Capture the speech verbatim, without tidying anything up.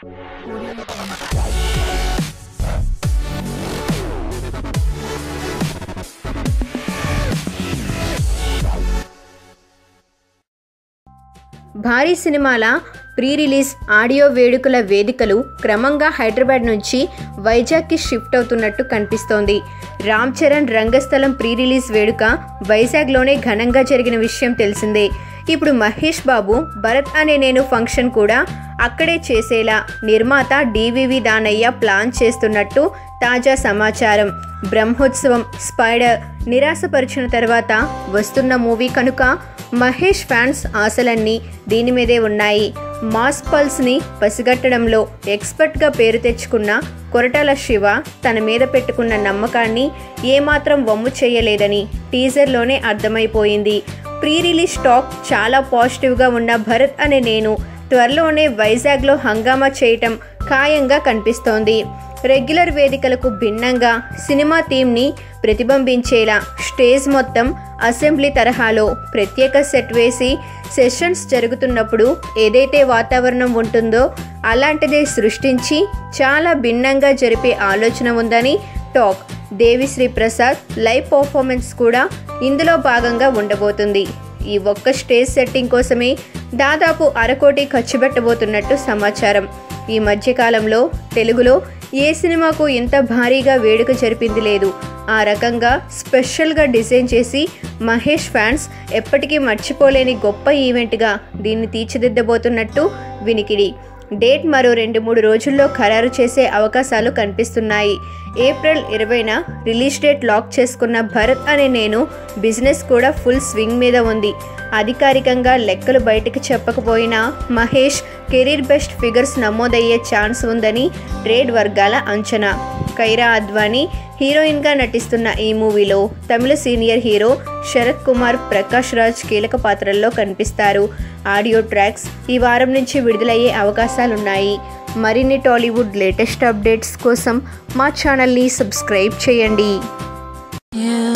భారీ సినిమాల pre release audio వేడుకల వేదికలు క్రమంగా హైదరాబాద్ నుంచి వైజాగ్కి షిఫ్ట్ అవుతున్నట్టు కనిపిస్తోంది. రామ్ చరణ్ రంగస్థలం ప్రీ రిలీజ్ వేడుక వైజాగ్లోనే ఘనంగా జరిగిన విషయం తెలిసిందే. ఇప్పుడు మహేష్ బాబు భరత్ అనే నేను ఫంక్షన్ కూడా అక్కడే చేసేలా నిర్మాత డివివి దానయ్య ప్లాన్ చేస్తున్నట్టు తాజా సమాచారం. బ్రహ్మోత్సవం, స్పైడర్ నిరాశపరిచిన తర్వాత వస్తున్న మూవీ కనుక మహేష్ ఫ్యాన్స్ ఆశలన్నీ దీని మీదే ఉన్నాయి. మాస్ పల్స్ని పసిగట్టడంలో ఎక్స్పర్ట్గా పేరు తెచ్చుకున్న కొరటాల శివ తన మీద పెట్టుకున్న నమ్మకాన్ని ఏమాత్రం వమ్ము చేయలేదని టీజర్లోనే అర్థమైపోయింది. ప్రీ రిలీజ్ టాక్ చాలా పాజిటివ్గా ఉన్న భరత్ అనే నేను త్వరలోనే వైజాగ్లో హంగామా చేయటం ఖాయంగా కనిపిస్తోంది. రెగ్యులర్ వేదికలకు భిన్నంగా సినిమా థీమ్ని ప్రతిబింబించేలా స్టేజ్ మొత్తం అసెంబ్లీ తరహాలో ప్రత్యేక సెట్ వేసి సెషన్స్ జరుగుతున్నప్పుడు ఏదైతే వాతావరణం ఉంటుందో అలాంటిదే సృష్టించి చాలా భిన్నంగా జరిపే ఆలోచన ఉందని talk. Devi Sri Prasad live performance కూడా ఇందులో భాగంగా ఉండబోతుంది. ఈ ఒక్క స్టేజ్ సెట్టింగ్ కోసమే దాదాపు అరకోటి ఖర్చు పెట్టబోతున్నట్టు సమాచారం. ఈ మధ్యకాలంలో తెలుగులో ఏ సినిమాకు ఇంత భారీగా వేడుక జరిపింది లేదు. ఆ రకంగా స్పెషల్గా డిజైన్ చేసి మహేష్ ఫ్యాన్స్ ఎప్పటికీ మర్చిపోలేని గొప్ప ఈవెంట్గా దీన్ని తీర్చిదిద్దబోతున్నట్టు వినికిడి. డేట్ మరో రెండు మూడు రోజుల్లో ఖరారు చేసే అవకాశాలు కనిపిస్తున్నాయి. ఏప్రిల్ ఇరవైన రిలీజ్ డేట్ లాక్ చేసుకున్న భరత్ అనే నేను బిజినెస్ కూడా ఫుల్ స్వింగ్ మీద ఉంది. అధికారికంగా లెక్కలు బయటకు చెప్పకపోయినా మహేష్ కెరీర్ బెస్ట్ ఫిగర్స్ నమోదయ్యే ఛాన్స్ ఉందని ట్రేడ్ వర్గాల అంచనా. కైరా అద్వానీ హీరోయిన్గా నటిస్తున్న ఈ మూవీలో తమిళ సీనియర్ హీరో శరత్ కుమార్, ప్రకాష్ రాజ్ కీలక పాత్రల్లో కనిపిస్తారు. ఆడియో ట్రాక్స్ ఈ వారం నుంచి విడుదలయ్యే అవకాశాలున్నాయి. మరిన్ని టాలీవుడ్ లేటెస్ట్ అప్డేట్స్ కోసం మా ఛానల్ని సబ్స్క్రైబ్ చేయండి.